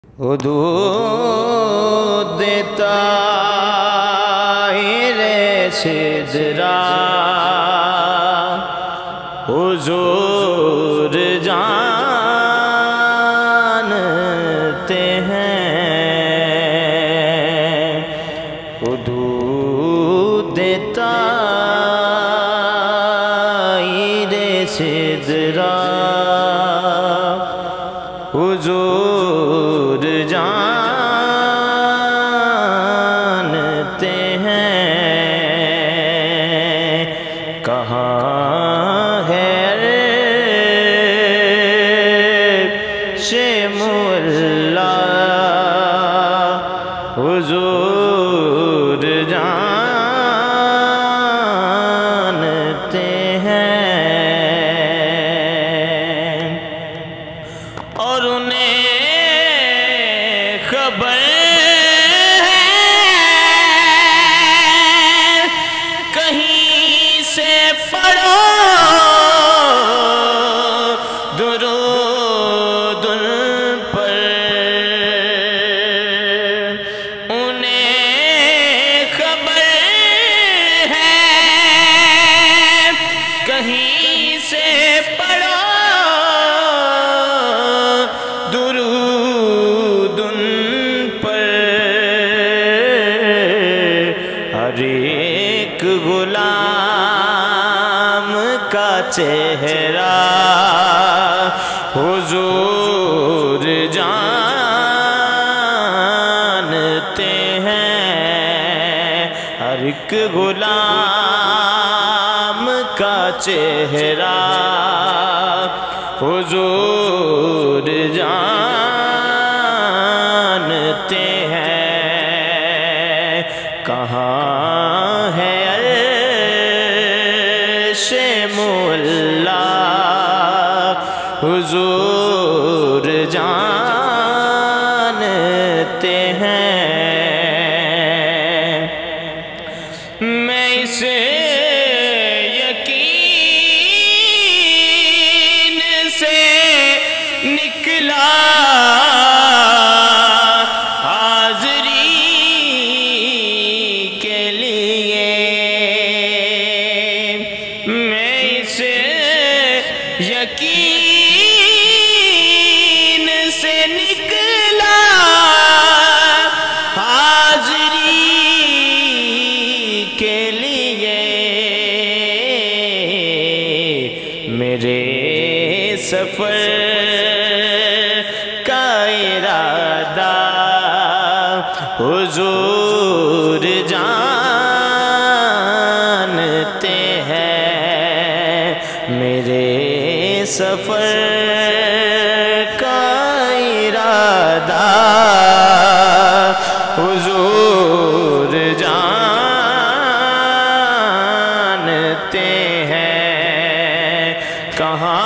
حدود طاہر سدرا حضور جانتے ہیں، حدود طاہر سدرا حضور جانتے ہیں، کہاں ہے شمولا حضور جانتے ہیں، اور انہیں خبر ہے کہیں سے پڑھو درود ان پر، انہیں خبر ہے کہیں سے پڑھو درود ان پر، ہر ایک غلام کا چہرہ حضور جانتے ہیں، ہر ایک غلام کا چہرہ حضور جانتے ہیں، کہاں ہے عرش مولا حضور جانتے ہیں، میں اسے یقین سے نکلا حاضری کے لیے، میں اسے یقین سے نکلا حاضری کے لیے، میرے سفر کا ارادہ حضور جانتے ہیں، میرے سفر کا ارادہ حضور جانتے ہیں، کہاں